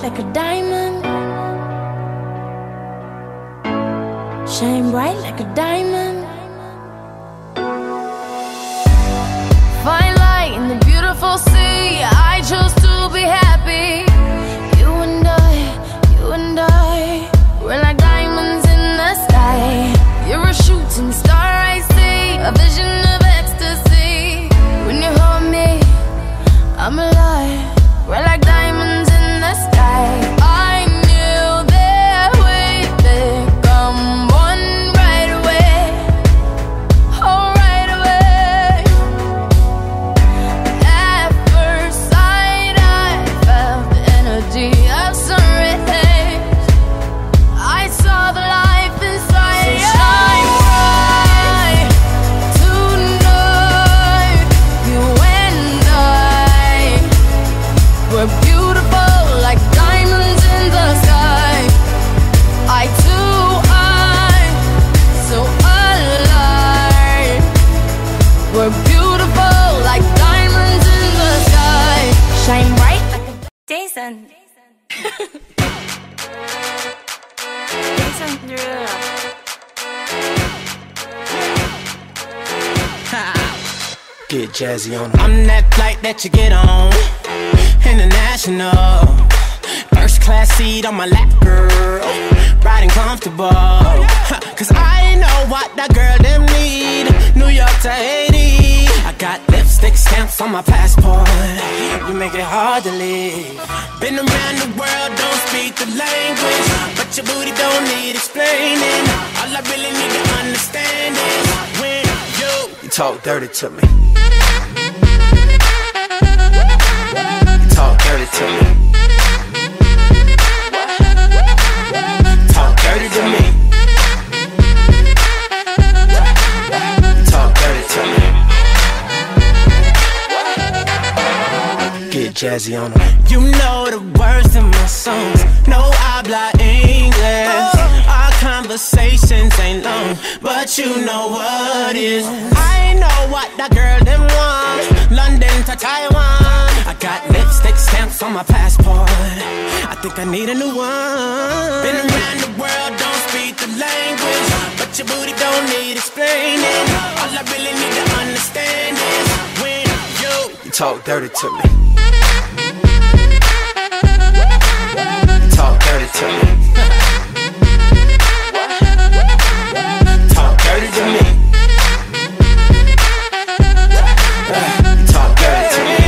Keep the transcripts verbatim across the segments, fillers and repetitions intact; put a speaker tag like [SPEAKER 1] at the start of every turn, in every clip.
[SPEAKER 1] like a diamond. Shine bright like a diamond. Fine light in the beautiful sea. I chose to be happy. You and I, you and I, we're like diamonds in the sky. You're a shooting star I see, a vision of ecstasy. When you hold me, I'm alive. We're like diamonds in the sky. I knew that we'd become one right away. Oh, right away. At first sight, I felt the energy of sun rays. I saw the life inside you. Shine bright tonight. You and I, we're beautiful like diamonds in the sky. I too, I'm so alive. We're beautiful like diamonds in the sky. Shine bright like a Jason. Jason Derulo.
[SPEAKER 2] Get jazzy on. I'm that flight that you get on, international. First class seat on my lap, girl. Riding comfortable. Cause I know what that girl them need. New York to Haiti. I got lipstick stamps on my passport. You make it hard to leave. Been around the world, don't speak the language, but your booty don't need explaining. All I really need to understand is when you, you talk dirty to me. You talk dirty to me. Talk dirty to me. You talk dirty to me. Get jazzy on them. You know the words in my songs. No habla English. Our conversations ain't long, but you know what is. I know what that girl them want. London to Taiwan. I got lipstick stamps on my passport. I think I need a new one. Been around the world, don't speak the language, but your booty don't need explaining. All I really need to understand is when you, you talk dirty to me. You talk dirty to me. Talk dirty to me. You talk dirty to me.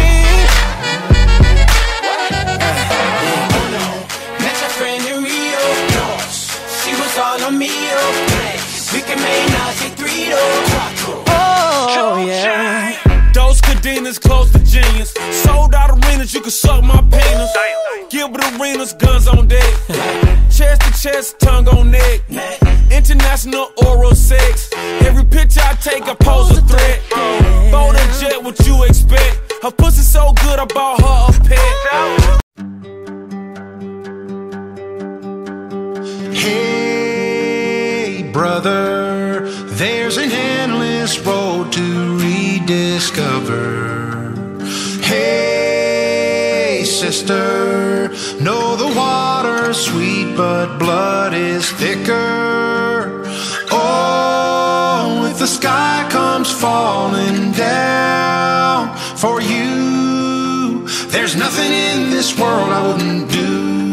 [SPEAKER 2] Met your friend in Rio. She was all on me. We can make Nazi three though. Oh yeah.
[SPEAKER 3] Those cadenas close to genius. Sold out arenas, you can suck my penis. Gilbert Arenas, guns on deck. Chest to chest, tongue on neck. International oral sex. Every picture I take, I pose a threat. Bold and jet, what you expect? Her pussy so good, I bought her a pet.
[SPEAKER 4] Hey, brother, there's an endless road to rediscover. Hey, sister, know the water's sweet, but blood is thicker. Oh, if the sky comes falling down for you, there's nothing in this world I wouldn't do.